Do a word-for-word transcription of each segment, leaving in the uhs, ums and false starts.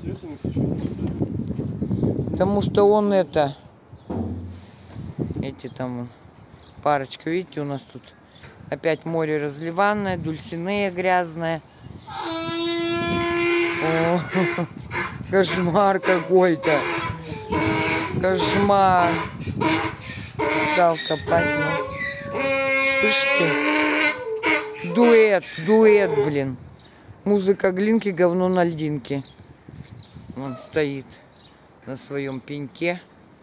Потому что он это... Эти там... Парочка, видите, у нас тут опять море разливанное, дульсинея грязная. О, кошмар какой-то. Кошмар. Стал копать. Ну. Слышите? Дуэт, дуэт, блин. Музыка глинки, говно на льдинке. Он стоит на своем пеньке.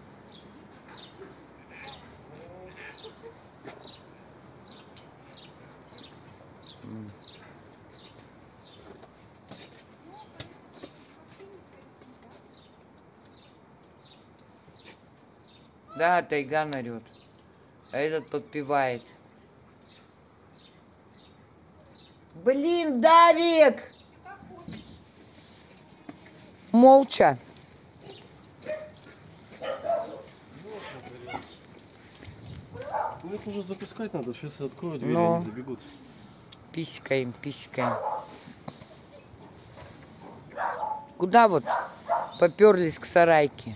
Да, Тайган орет. А этот подпевает. Блин, Давик! Молча. Ну их уже запускать надо, сейчас я открою дверь, Но... они забегут. Писькаем, писькаем. Куда вот поперлись к сарайке?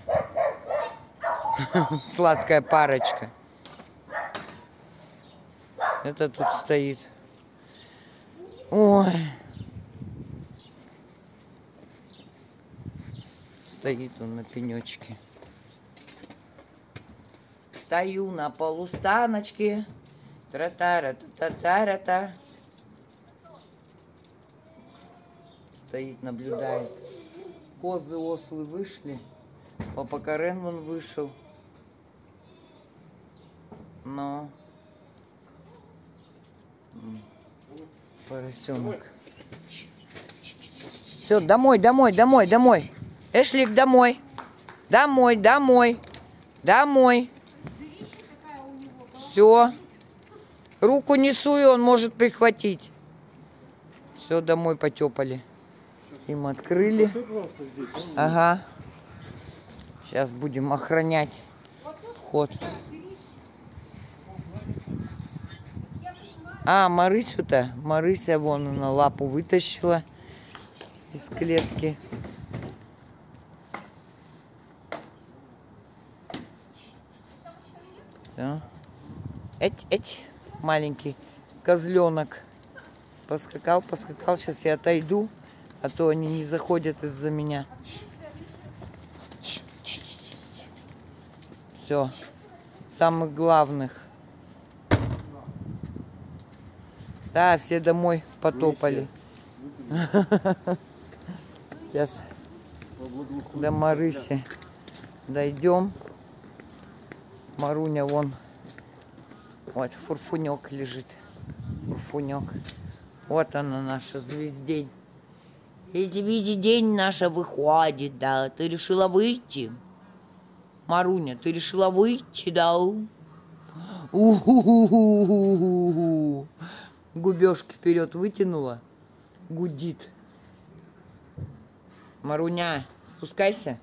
Сладкая парочка. Это тут стоит. Ой. Стоит он на пенечке. Стою на полустаночке. Тра-та-ра-та-та-ра-та. Стоит, наблюдает. Козы, ослы вышли. Папа Карен вон вышел. Но поросенок. Все, домой, домой, домой, домой. Эшлик, домой. Домой, домой. Домой. Все. Руку несу, и он может прихватить. Все, домой потепали. Им открыли. Ага. Сейчас будем охранять вход. А, Марысю-то. Марыся вон на лапу вытащила из клетки. Все. Эть, эть, маленький козленок. Поскакал, поскакал. Сейчас я отойду, а то они не заходят из-за меня. Все. Самых главных. Да, все домой потопали. Сейчас до Марыси дойдем. Маруня вон. Вот фурфунек лежит. Фурфунек. Вот она, наша звездень. И звездень наша выходит, да. Ты решила выйти? Маруня, ты решила выйти, да? У-ху-ху-ху-ху-ху. Губежки вперед вытянула. Гудит. Маруня, спускайся.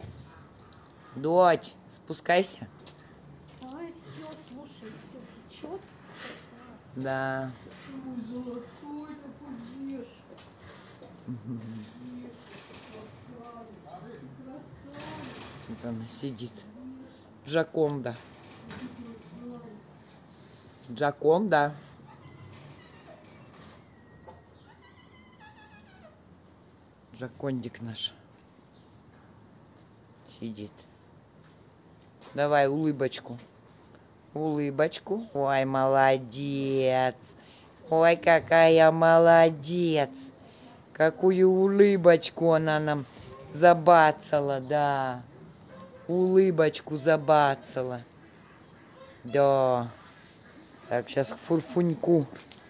Дочь, спускайся. Ай, все, слушай, все течет. Да. Ой, золотой такой ешь. Вот она сидит. Джаконда. Джаконда. Джакондик наш сидит. Давай улыбочку. Улыбочку. Ой, молодец. Ой, какая молодец. Какую улыбочку она нам забацала, да. Улыбочку забацала. Да. Так, сейчас к фурфуньку.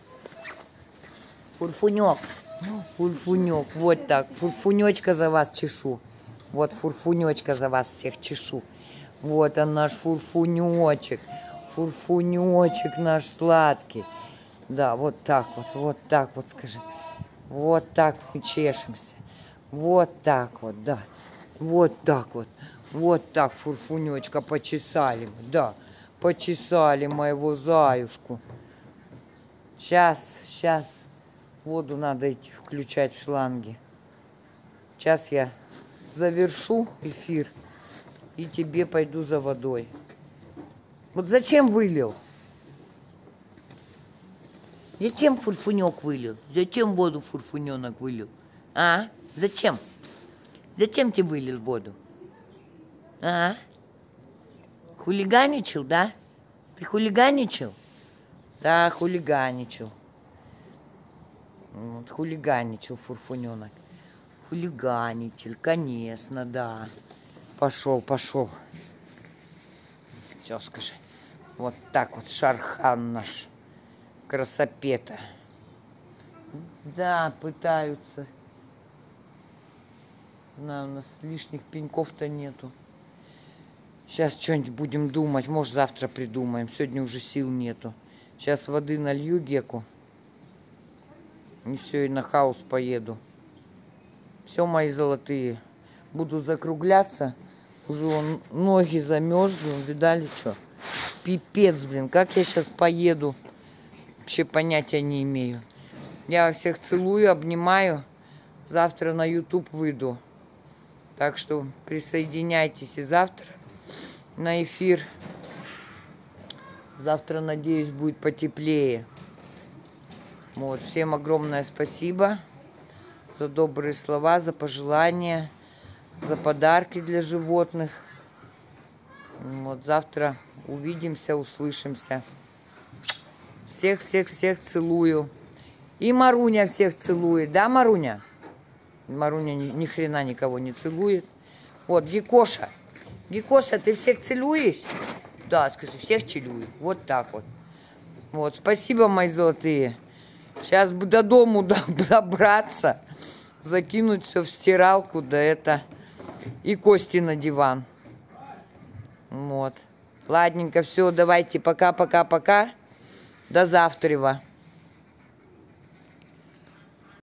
Фурфунек. Фурфунек. Вот так. Фурфунечка за вас чешу. Вот фурфунечка за вас всех чешу. Вот он наш фурфунечек. Фурфунечек наш сладкий. Да, вот так вот. Вот так вот скажи. Вот так мы чешемся. Вот так вот, да. Вот так вот. Вот так фурфунечка почесали мы. Да, почесали моего заюшку. Сейчас, сейчас. Воду надо идти включать в шланги. Сейчас я завершу эфир и тебе пойду за водой. Вот зачем вылил? Зачем фурфунек вылил? Зачем воду фурфуненок вылил? А? Зачем? Зачем ты вылил воду? А? Хулиганичал, да? Ты хулиганичал? Да, хулиганичал. Вот, хулиганичал фурфуненок. Хулиганичал, конечно, да. Пошел, пошел. Все, скажи. Вот так вот Шархан наш. Красопета. Да, пытаются. Да, у нас лишних пеньков-то нету. Сейчас что-нибудь будем думать. Может, завтра придумаем. Сегодня уже сил нету. Сейчас воды налью Геку. И все, и на хаус поеду. Все, мои золотые. Буду закругляться. Уже вон ноги замерзли. Видали, что? Пипец, блин. Как я сейчас поеду? Вообще понятия не имею. Я всех целую, обнимаю. Завтра на YouTube выйду. Так что присоединяйтесь и завтра на эфир. Завтра, надеюсь, будет потеплее. Вот. Всем огромное спасибо за добрые слова, за пожелания, за подарки для животных. Вот. Завтра увидимся, услышимся. Всех-всех-всех целую. И Маруня всех целует. Да, Маруня? Маруня ни, ни хрена никого не целует. Вот, Гекоша. Гекоша, ты всех целуешь? Да, скажи, всех целую. Вот так вот. Вот, спасибо, мои золотые. Сейчас бы до дому добраться. Закинуть все в стиралку, да это. И Кости на диван. Вот. Ладненько, все, давайте, пока-пока-пока. До завтра.